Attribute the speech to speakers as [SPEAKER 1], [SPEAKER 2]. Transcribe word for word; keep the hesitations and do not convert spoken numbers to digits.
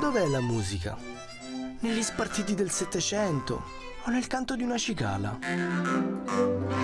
[SPEAKER 1] Dov'è la musica? Negli spartiti del Settecento o nel canto di una cicala?